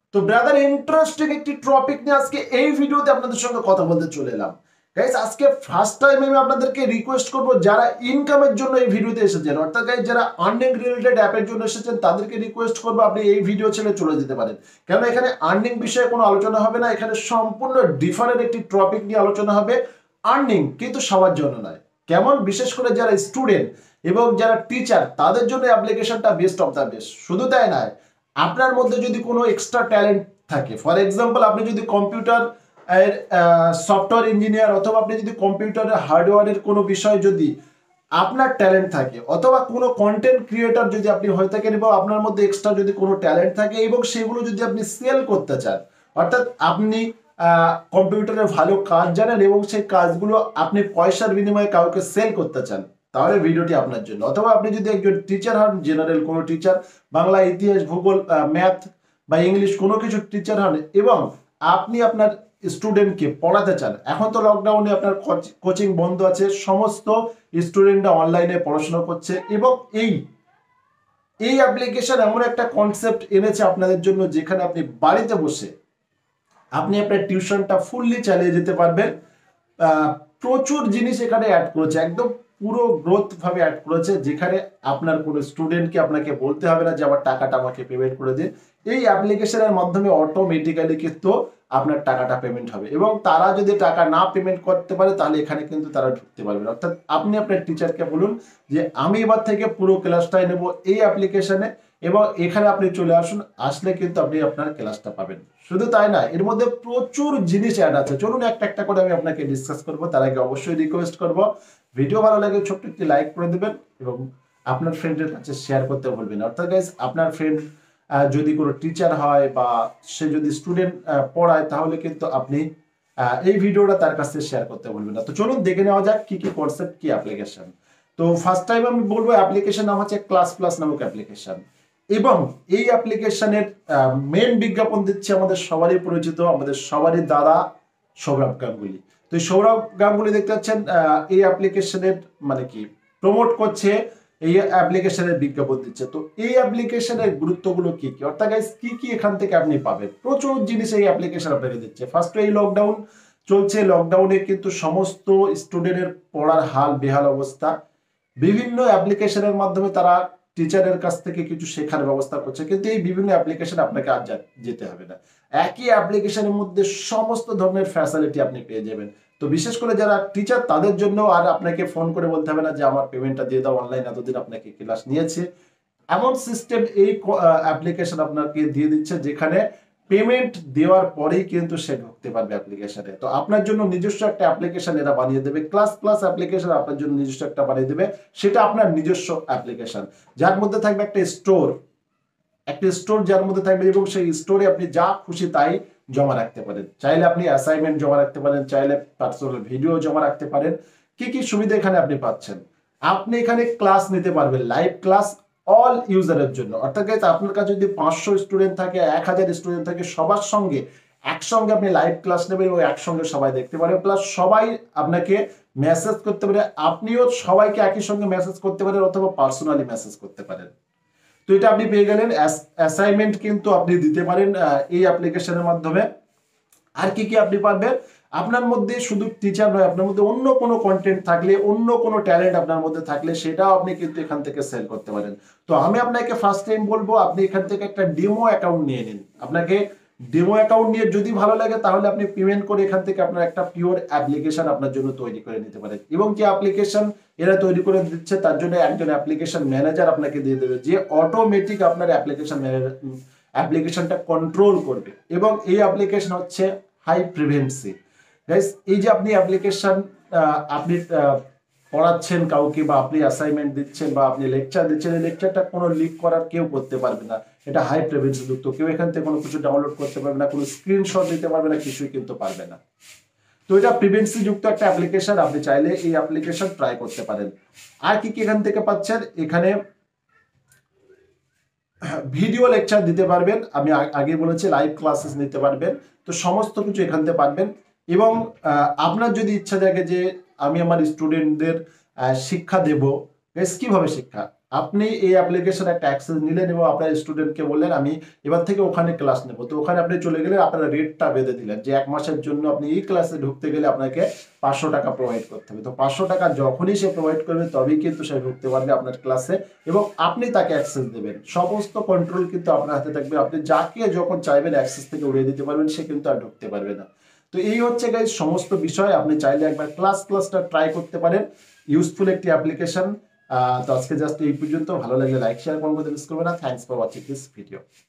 তো brother interesting একটি topic নিয়ে আজকে এই ভিডিওতে আপনাদের সঙ্গে কথা বলতে চলে এলাম। গাইস আজকে ফার্স্ট টাইম আমি আপনাদেরকে রিকোয়েস্ট করব যারা ইনকামের জন্য এই ভিডিওতে এসেছেন, অর্থাৎ গাইস যারা আর্নিং রিলেটেড অ্যাপের জন্য এসেছেন তাদেরকে রিকোয়েস্ট করব আপনি এই ভিডিও ছেড়ে চলে যেতে পারেন। কারণ এখানে আর্নিং বিষয়ে কোনো আলোচনা হবে না, এখানে সম্পূর্ণ ডিফারেন্ট একটি টপিক নিয়ে আলোচনা হবে। আর্নিং কিন্তু সবার জন্য নয়, কেমন বিশেষ করে যারা স্টুডেন্ট এবং যারা টিচার তাদের জন্য অ্যাপ্লিকেশনটা বেস্ট অফ দ্য বেস্ট। শুধু তাই নয়, আপনার মধ্যে যদি কোনো এক্সট্রা ট্যালেন্ট থাকে, ফর এক্সাম্পল আপনি যদি কম্পিউটার এর সফটওয়্যার ইঞ্জিনিয়ার অথবা আপনি যদি কম্পিউটারের হার্ডওয়্যারের কোনো বিষয় যদি আপনার ট্যালেন্ট থাকে, অথবা কোনো কন্টেন্ট ক্রিয়েটর যদি আপনি হয়ে থাকেন এবং আপনার মধ্যে এক্সট্রা যদি কোনো ট্যালেন্ট থাকে এবং সেগুলো যদি আপনি সেল করতে চান, অর্থাৎ আপনি কম্পিউটারে ভালো কাজ জানেন এবং সেই কাজগুলো আপনি পয়সার বিনিময়ে কাউকে সেল করতে চান, তাহলে ভিডিওটি আপনার জন্য। অথবা আপনি যদি একজন টিচার হন, জেনারেল কোনো টিচার, বাংলা, ইতিহাস, ভূগোল, ম্যাথ বা ইংলিশ কোনো কিছু টিচার হন এবং আপনি আপনার স্টুডেন্টকে পড়াতে চান। এখন তো লকডাউনে আপনার কোচিং বন্ধ আছে, সমস্ত স্টুডেন্টরা অনলাইনে পড়াশোনা করছে এবং এই অ্যাপ্লিকেশন এমন একটা কনসেপ্ট এনেছে আপনাদের জন্য যেখানে আপনি বাড়িতে বসে আপনি আপনার টিউশনটা ফুললি চালিয়ে যেতে পারবেন। প্রচুর জিনিস এখানে অ্যাড করেছে, একদম পুরো গ্রোথ ভাবে অ্যাড করেছে, যেখানে আপনার কোনো স্টুডেন্টকে আপনাকে বলতে হবে না যে আমার টাকাটা আমাকে পেমেন্ট করে দিন। এই অ্যাপ্লিকেশনের মাধ্যমে অটোমেটিক্যালি কিন্তু আপনার টাকাটা পেমেন্ট হবে এবং তারা যদি টাকা না পেমেন্ট করতে পারে তাহলে এখানে কিন্তু তারা ঢুকতে পারবে না। অর্থাৎ আপনি আপনার টিচারকে বলুন যে আমি এবার থেকে পুরো ক্লাসটাই নেব এই অ্যাপ্লিকেশনে এবং এখানে আপনি চলে আসুন, আসলে কিন্তু আপনি আপনার ক্লাসটা পাবেন। শুধু তাই না, এর মধ্যে প্রচুর জিনিস অ্যাড আছে। চলুন একটা একটা করে আমি আপনাকে ডিসকাস করবো। তার আগে অবশ্যই রিকোয়েস্ট করবো, ভিডিও ভালো লাগে ছোট্ট একটি লাইক করে দেবেন এবং আপনার ফ্রেন্ডের কাছে শেয়ার করতে ভুলবেন না। অর্থাৎ গাইস আপনার ফ্রেন্ড যদি কোনো টিচার হয় বা সে যদি স্টুডেন্ট পড়ায় তাহলে কিন্তু আপনি এই ভিডিওটা তার কাছে শেয়ার করতে ভুলবেন না। তো চলুন দেখে নেওয়া যাক কি কি কনসেপ্ট, কি অ্যাপ্লিকেশন। তো ফার্স্ট টাইম আমি বলবো অ্যাপ্লিকেশন নাম হচ্ছে ক্লাস প্লাস নামক অ্যাপ্লিকেশন এবং এই অ্যাপ্লিকেশনের মেন বিজ্ঞাপন দিচ্ছে আমাদের সবারই পরিচিত, আমাদের সবারই দাদা সৌরভ গাঙ্গুলি। তো এই সৌরভ গাঙ্গুলি দেখতে পাচ্ছেন এই অ্যাপ্লিকেশনের মানে কি প্রমোট করছে, এই অ্যাপ্লিকেশনের বিজ্ঞাপন দিচ্ছে। তো এই অ্যাপ্লিকেশনের গুরুত্বগুলো কি কি, অর্থাৎ গাইস কি কি এখান থেকে আপনি পাবেন, প্রচুর জিনিস এই অ্যাপ্লিকেশন আপনাকে দিচ্ছে। ফার্স্ট এই লকডাউন চলছে, লকডাউনে কিন্তু সমস্ত স্টুডেন্টের পড়ার হাল বেহাল অবস্থা। বিভিন্ন অ্যাপ্লিকেশনের মাধ্যমে তারা টিচারের কাছ থেকে কিছু শেখার ব্যবস্থা করছে, কিন্তু এই বিভিন্ন অ্যাপ্লিকেশন আপনাকে আর যেতে হবে না, একই অ্যাপ্লিকেশনের মধ্যে সমস্ত ধরনের ফ্যাসিলিটি আপনি পেয়ে যাবেন। তো বিশেষ করে যারা টিচার তাদের জন্য আর আপনাকে ফোন করে বলতে হবে না যে আমার পেমেন্টটা দিয়ে দাও, অনলাইন এতদিন আপনাকে ক্লাস নিয়েছে। এমন সিস্টেম এই অ্যাপ্লিকেশন আপনাকে দিয়ে দিচ্ছে যেখানে পেমেন্ট দেওয়ার পরেই কিন্তু সে ঢুকতে পারবে অ্যাপ্লিকেশনে। তো আপনার জন্য নিজস্ব একটা অ্যাপ্লিকেশন এরা বানিয়ে দেবে, ক্লাস প্লাস অ্যাপ্লিকেশন আপনার জন্য নিজস্ব একটা বানিয়ে দেবে। সেটা আপনার নিজস্ব অ্যাপ্লিকেশন, যার মধ্যে থাকবে একটা স্টোর যার মধ্যে থাকবে এবং সেই স্টোরে আপনি যা খুশি তাই জমা রাখতে পারেন। চাইলে আপনি অ্যাসাইনমেন্ট জমা রাখতে পারেন, চাইলে পার্সোনাল ভিডিও জমা রাখতে পারেন। কি কি সুবিধা এখানে আপনি পাচ্ছেন, আপনি এখানে ক্লাস নিতে পারবেন, লাইভ ক্লাস অল ইউজারের জন্য। অর্থাৎ আপনার কাছে যদি 500 স্টুডেন্ট থাকে, 1000 স্টুডেন্ট থাকে, সবার সঙ্গে একসঙ্গে আপনি লাইভ ক্লাস নেবেন এবং একসঙ্গে সবাই দেখতে পারে, প্লাস সবাই আপনাকে মেসেজ করতে পারে, আপনিও সবাইকে একই সঙ্গে মেসেজ করতে পারেন অথবা পার্সোনালি মেসেজ করতে পারেন। তো এটা আপনি পেয়ে গেলেন। অ্যাসাইনমেন্ট কিন্তু আপনি দিতে পারেন এই অ্যাপ্লিকেশনের মাধ্যমে। আর কি কি আপনি পারবেন, আপনার মধ্যে শুধু টিচার নয়, আপনার মধ্যে অন্য কোনো কন্টেন্ট থাকলে, অন্য কোনো ট্যালেন্ট আপনার মধ্যে থাকলে সেটাও আপনি কিন্তু এখান থেকে সেল করতে পারেন। তো আমি আপনাকে ফার্স্ট টাইম বলবো আপনি এখান থেকে একটা ডেমো অ্যাকাউন্ট নিয়ে নিন। আপনাকে ডেমো অ্যাকাউন্ট নিয়ে যদি ভালো লাগে তাহলে আপনি পেমেন্ট করে এখান থেকে আপনার একটা পিওর অ্যাপ্লিকেশন আপনার জন্য তৈরি করে নিতে পারেন। এবং যে অ্যাপ্লিকেশন এরা তৈরি করে দিচ্ছে তার জন্য একজন অ্যাপ্লিকেশন ম্যানেজার আপনাকে দিয়ে দেবে, যে অটোমেটিক আপনার অ্যাপ্লিকেশনটা কন্ট্রোল করবে। এবং এই অ্যাপ্লিকেশন হচ্ছে হাই প্রিভেন্সি। গাইস এই যে আপনি অ্যাপ্লিকেশন আপনি পড়াচ্ছেন কাউকে বা আপনি অ্যাসাইনমেন্ট দিচ্ছেন বা আপনি লেকচার দিচ্ছেন, এই লেকচারটা কোনো লিক করার কেউ করতে পারবে না। এটা হাই প্রিভেন্সি যুক্ত, কেউ এখান থেকে কোনো কিছু ডাউনলোড করতে পারবে না, কোনো স্ক্রিনশট দিতে পারবে না, কিছুই কিন্তু পারবে না। তো এটা প্রিভেন্সি যুক্ত একটা অ্যাপ্লিকেশন, আপনি চাইলে এই অ্যাপ্লিকেশন ট্রাই করতে পারেন। আর কি কি এখান থেকে পাচ্ছেন, এখানে ভিডিও লেকচার দিতে পারবেন, আমি আগে বলেছি লাইভ ক্লাসেস নিতে পারবেন। তো সমস্ত কিছু এখান থেকে পারবেন। এবং আপনার যদি ইচ্ছা থাকে যে আমি আমার স্টুডেন্টদের শিক্ষা দেব, কিভাবে শিক্ষা, আপনি এই অ্যাপ্লিকেশনে একটা অ্যাক্সেস নিলেন এবং আপনার স্টুডেন্টকে বললেন আমি এবার থেকে ওখানে ক্লাস নেব, তো ওখানে আপনি চলে গেলেন, আপনার রেটটা বেঁধে দিলেন যে 1 মাসের জন্য আপনি এই ক্লাসে ঢুকতে গেলে আপনাকে 500 টাকা প্রোভাইড করতে হবে। তো 500 টাকা যখনই সে প্রোভাইড করবে তবেই কিন্তু সে ঢুকতে পারবে আপনার ক্লাসে এবং আপনি তাকে অ্যাক্সেস দেবেন। সমস্ত কন্ট্রোল কিন্তু আপনার হাতে থাকবে, আপনি যাকে যখন চাইবেন অ্যাক্সেস থেকে উড়িয়ে দিতে পারবেন, সে কিন্তু আর ঢুকতে পারবে না। তো এই হচ্ছে গাইজ সমস্ত বিষয়, আপনি চাইলে একবার ক্লাসটা ট্রাই করতে পারেন, ইউজফুল একটি অ্যাপ্লিকেশন। তো আজকে জাস্ট এই পর্যন্ত, ভালো লাগলে লাইক শেয়ার কমেন্ট করতে মিস করবে না। Thanks for watching this video.